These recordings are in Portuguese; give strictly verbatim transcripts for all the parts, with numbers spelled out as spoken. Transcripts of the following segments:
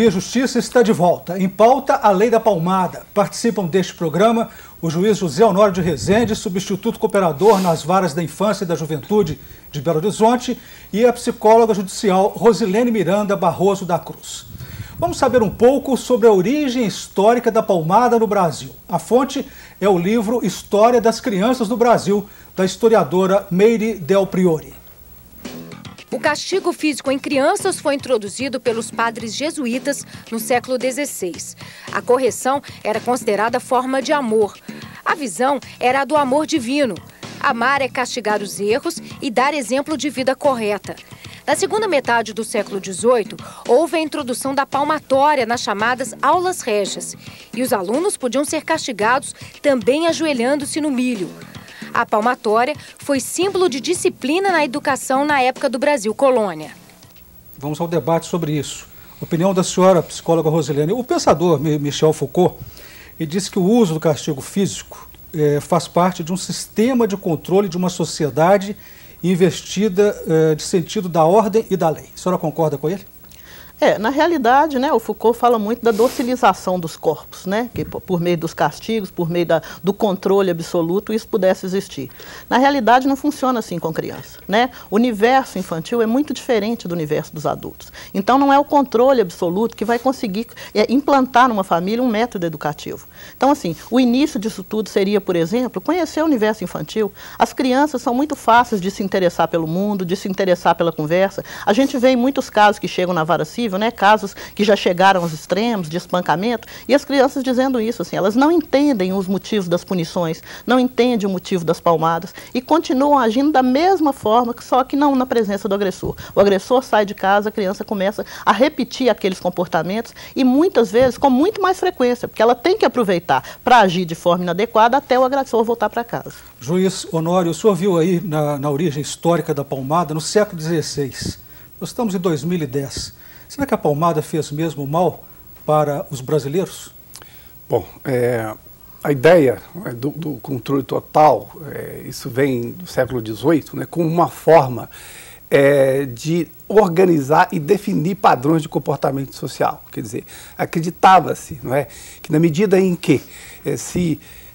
Via Justiça está de volta. Em pauta, a Lei da Palmada. Participam deste programa o juiz José Honório de Rezende, substituto cooperador nas varas da infância e da juventude de Belo Horizonte, e a psicóloga judicial Rosilene Miranda Barroso da Cruz. Vamos saber um pouco sobre a origem histórica da palmada no Brasil. A fonte é o livro História das Crianças no Brasil, da historiadora Meire Del Priore. O castigo físico em crianças foi introduzido pelos padres jesuítas no século dezesseis. A correção era considerada forma de amor. A visão era a do amor divino. Amar é castigar os erros e dar exemplo de vida correta. Na segunda metade do século dezoito, houve a introdução da palmatória nas chamadas aulas régias. E os alunos podiam ser castigados também ajoelhando-se no milho. A palmatória foi símbolo de disciplina na educação na época do Brasil colônia. Vamos ao debate sobre isso. Opinião da senhora, psicóloga Rosilene. O pensador Michel Foucault, ele disse que o uso do castigo físico eh, faz parte de um sistema de controle de uma sociedade investida eh, de sentido da ordem e da lei. A senhora concorda com ele? É, na realidade, né, o Foucault fala muito da docilização dos corpos, né, que por meio dos castigos, por meio da, do controle absoluto, isso pudesse existir. Na realidade, não funciona assim com criança, né? O universo infantil é muito diferente do universo dos adultos. Então, não é o controle absoluto que vai conseguir é, implantar numa família um método educativo. Então, assim, o início disso tudo seria, por exemplo, conhecer o universo infantil. As crianças são muito fáceis de se interessar pelo mundo, de se interessar pela conversa. A gente vê em muitos casos que chegam na vara civil, né, casos que já chegaram aos extremos de espancamento, e as crianças dizendo isso, assim, elas não entendem os motivos das punições, não entendem o motivo das palmadas e continuam agindo da mesma forma, só que não na presença do agressor. O agressor sai de casa, a criança começa a repetir aqueles comportamentos e muitas vezes com muito mais frequência, porque ela tem que aproveitar para agir de forma inadequada até o agressor voltar para casa. Juiz Honório, o senhor viu aí na, na origem histórica da palmada no século dezesseis. Nós estamos em dois mil e dez. Será que a palmada fez mesmo mal para os brasileiros? Bom, é, a ideia é, do, do controle total, é, isso vem do século dezoito, né, como uma forma é, de organizar e definir padrões de comportamento social. Quer dizer, acreditava-se, não é, que na medida em que é, se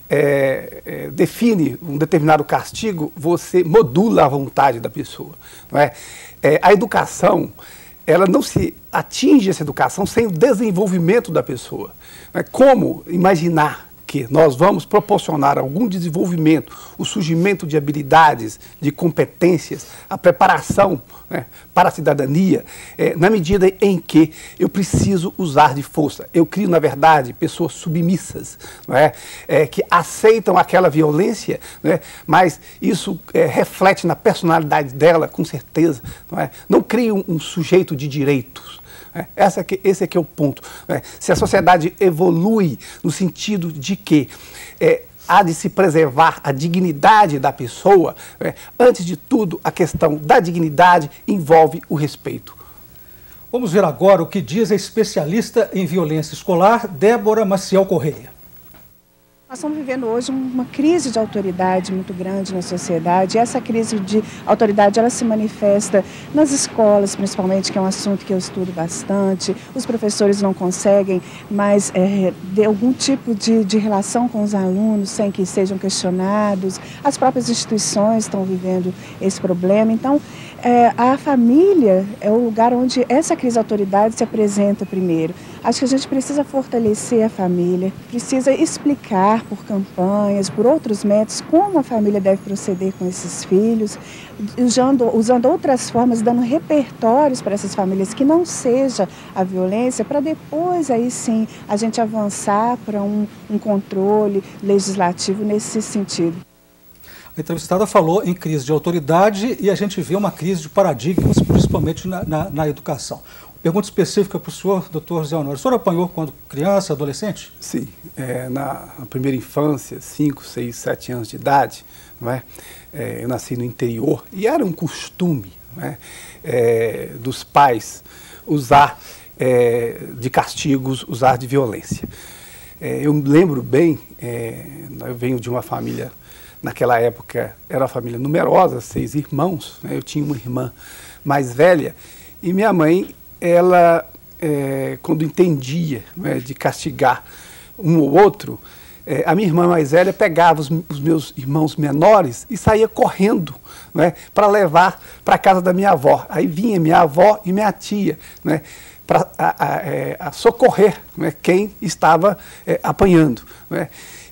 é, é, define um determinado castigo, você modula a vontade da pessoa. Não é? É, a educação, ela não se atinge essa educação sem o desenvolvimento da pessoa. Como imaginar que nós vamos proporcionar algum desenvolvimento, o surgimento de habilidades, de competências, a preparação, né, para a cidadania, é, na medida em que eu preciso usar de força. Eu crio, na verdade, pessoas submissas, não é? É, que aceitam aquela violência, né, mas isso é, reflete na personalidade dela, com certeza. Não é? Não crio um, um sujeito de direitos. É, essa aqui, esse aqui é o ponto. É, se a sociedade evolui no sentido de que é, há de se preservar a dignidade da pessoa, é, antes de tudo, a questão da dignidade envolve o respeito. Vamos ver agora o que diz a especialista em violência escolar, Débora Maciel Correia. Nós estamos vivendo hoje uma crise de autoridade muito grande na sociedade. E essa crise de autoridade, ela se manifesta nas escolas, principalmente, que é um assunto que eu estudo bastante. Os professores não conseguem mais é, ter algum tipo de, de relação com os alunos sem que sejam questionados. As próprias instituições estão vivendo esse problema. Então, é, a família é o lugar onde essa crise de autoridade se apresenta primeiro. Acho que a gente precisa fortalecer a família, precisa explicar por campanhas, por outros métodos, como a família deve proceder com esses filhos, usando, usando outras formas, dando repertórios para essas famílias que não seja a violência, para depois, aí sim, a gente avançar para um, um controle legislativo nesse sentido. A entrevistada falou em crise de autoridade e a gente vê uma crise de paradigmas, principalmente na, na, na educação. Pergunta específica para o senhor, doutor José Honório. O senhor apanhou quando criança, adolescente? Sim, é, na, na primeira infância, cinco, seis, sete anos de idade, não é? É, eu nasci no interior e era um costume, não é? É, dos pais usar é, de castigos, usar de violência. É, eu me lembro bem, é, eu venho de uma família, naquela época era uma família numerosa, seis irmãos, né? Eu tinha uma irmã mais velha e minha mãe, ela é, quando entendia, né, de castigar um ou outro, é, a minha irmã mais velha pegava os, os meus irmãos menores e saía correndo, né, para levar para a casa da minha avó. Aí vinha minha avó e minha tia, né, para a, a, é, a socorrer, né, quem estava é, apanhando. Né.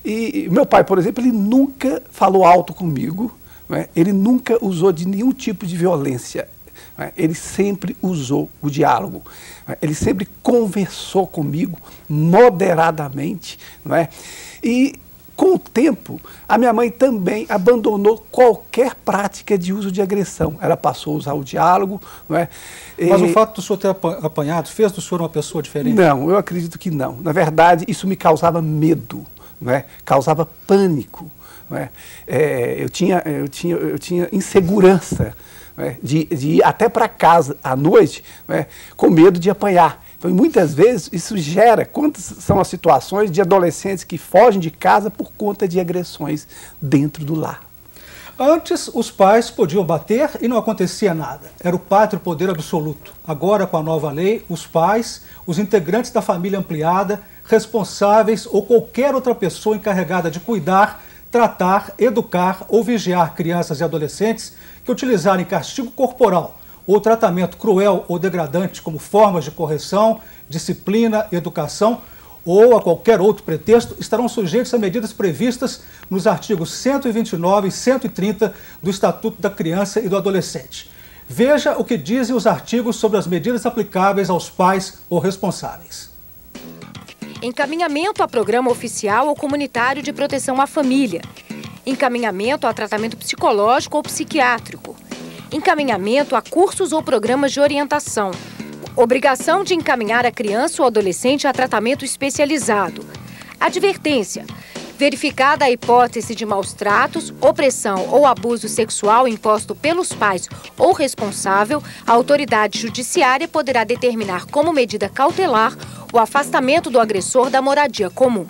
E meu pai, por exemplo, ele nunca falou alto comigo, né, ele nunca usou de nenhum tipo de violência. Ele sempre usou o diálogo, ele sempre conversou comigo moderadamente, não é? E com o tempo, a minha mãe também abandonou qualquer prática de uso de agressão. Ela passou a usar o diálogo, não é? Mas e... o fato do senhor ter apanhado fez do senhor uma pessoa diferente? Não, eu acredito que não. Na verdade, isso me causava medo, não é? Causava pânico, não é? É, eu tinha, eu tinha, eu tinha insegurança. Né, de, de ir até para casa à noite, né, com medo de apanhar. Então, muitas vezes, isso gera, quantas são as situações de adolescentes que fogem de casa por conta de agressões dentro do lar. Antes, os pais podiam bater e não acontecia nada. Era o pátrio poder absoluto. Agora, com a nova lei, os pais, os integrantes da família ampliada, responsáveis ou qualquer outra pessoa encarregada de cuidar, tratar, educar ou vigiar crianças e adolescentes que utilizarem castigo corporal ou tratamento cruel ou degradante como formas de correção, disciplina, educação ou a qualquer outro pretexto, estarão sujeitos a medidas previstas nos artigos cento e vinte e nove e cento e trinta do Estatuto da Criança e do Adolescente. Veja o que dizem os artigos sobre as medidas aplicáveis aos pais ou responsáveis. Encaminhamento a programa oficial ou comunitário de proteção à família. Encaminhamento a tratamento psicológico ou psiquiátrico. Encaminhamento a cursos ou programas de orientação. Obrigação de encaminhar a criança ou adolescente a tratamento especializado. Advertência. Verificada a hipótese de maus tratos, opressão ou abuso sexual imposto pelos pais ou responsável, a autoridade judiciária poderá determinar como medida cautelar o afastamento do agressor da moradia comum.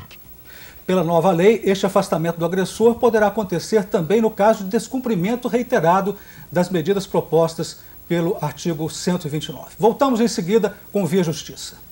Pela nova lei, este afastamento do agressor poderá acontecer também no caso de descumprimento reiterado das medidas propostas pelo artigo cento e vinte e nove. Voltamos em seguida com o Via Justiça.